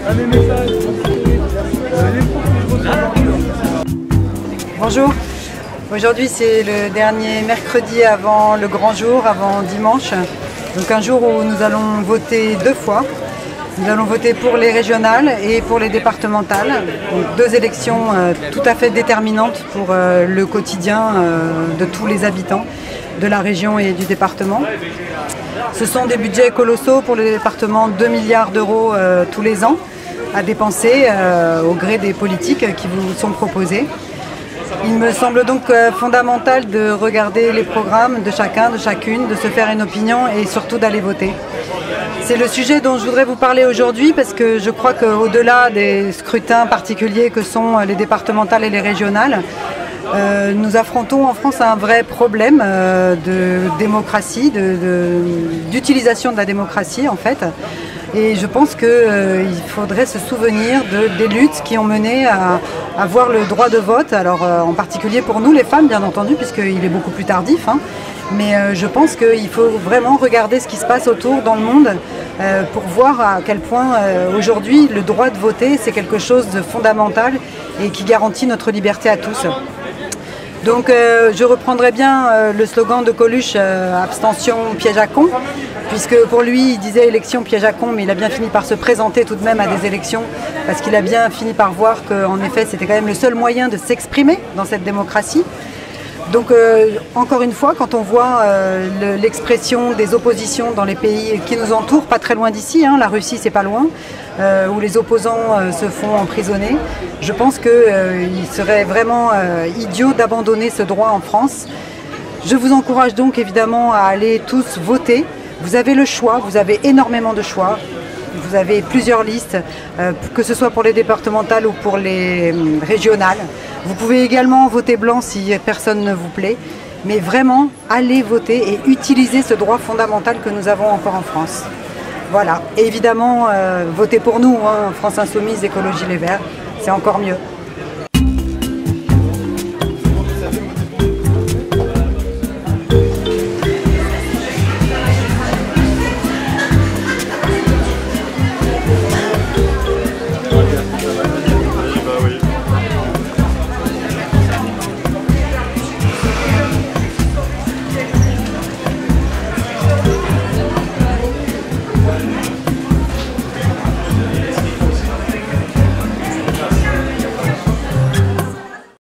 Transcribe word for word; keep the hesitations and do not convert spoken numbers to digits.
Bonjour, aujourd'hui c'est le dernier mercredi avant le grand jour, avant dimanche. Donc un jour où nous allons voter deux fois. Nous allons voter pour les régionales et pour les départementales. Donc deux élections euh, tout à fait déterminantes pour euh, le quotidien euh, de tous les habitants de la région et du département. Ce sont des budgets colossaux pour le département, deux milliards d'euros euh, tous les ans à dépenser euh, au gré des politiques qui vous sont proposées. Il me semble donc euh, fondamental de regarder les programmes de chacun, de chacune, de se faire une opinion et surtout d'aller voter. C'est le sujet dont je voudrais vous parler aujourd'hui parce que je crois qu'au-delà des scrutins particuliers que sont les départementales et les régionales, euh, nous affrontons en France un vrai problème euh, de démocratie, de, de, d'utilisation de la démocratie en fait. Et je pense qu'il euh, faudrait se souvenir de, des luttes qui ont mené à avoir le droit de vote, alors euh, en particulier pour nous les femmes bien entendu, puisqu'il est beaucoup plus tardif, hein. Mais euh, je pense qu'il faut vraiment regarder ce qui se passe autour dans le monde euh, pour voir à quel point euh, aujourd'hui le droit de voter c'est quelque chose de fondamental et qui garantit notre liberté à tous. Donc euh, je reprendrai bien euh, le slogan de Coluche, euh, abstention, piège à con, puisque pour lui il disait élection, piège à con, mais il a bien fini par se présenter tout de même à des élections, parce qu'il a bien fini par voir qu'en effet c'était quand même le seul moyen de s'exprimer dans cette démocratie. Donc euh, encore une fois, quand on voit euh, l'expression des oppositions dans les pays qui nous entourent, pas très loin d'ici, hein, la Russie c'est pas loin, euh, où les opposants euh, se font emprisonner, je pense qu'il euh, serait vraiment euh, idiot d'abandonner ce droit en France. Je vous encourage donc évidemment à aller tous voter. Vous avez le choix, vous avez énormément de choix. Vous avez plusieurs listes, euh, que ce soit pour les départementales ou pour les euh, régionales. Vous pouvez également voter blanc si personne ne vous plaît. Mais vraiment, allez voter et utilisez ce droit fondamental que nous avons encore en France. Voilà. Et évidemment, euh, votez pour nous, hein, France Insoumise, Écologie Les Verts. C'est encore mieux.